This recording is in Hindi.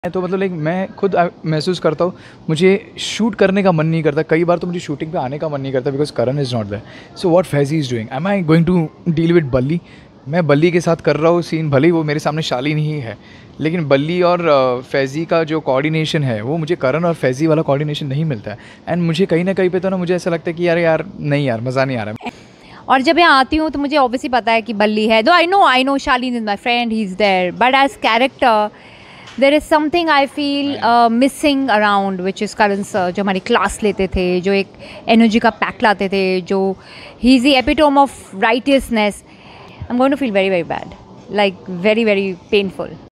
तो मतलब लाइक मैं खुद महसूस करता हूँ, मुझे शूट करने का मन नहीं करता। कई बार तो मुझे शूटिंग पे आने का मन नहीं करता because Karan is not there. So what Faizi is doing, am I going to deal with Balli? मैं बल्ली के साथ कर रहा हूँ सीन, भले ही वो मेरे सामने शालीन ही है, लेकिन बल्ली और फैज़ी का जो कोऑर्डिनेशन है वो मुझे करण और फैज़ी वाला कोऑर्डिनेशन नहीं मिलता है। एंड मुझे कहीं ना कहीं पे तो ना मुझे ऐसा लगता है कि यार नहीं यार, मज़ा नहीं आ रहा है। और जब यहाँ आती हूँ तो मुझे ऑब्वियसली पता है कि बल्ली है, though I know Shaleen is my friend, he is there, but as character there is something I feel missing around which is Karan sir, जो हमारी क्लास लेते थे, जो एक एनर्जी का पैक लाते थे, जो he is the epitome of righteousness. I am going to feel very very bad, like very very painful.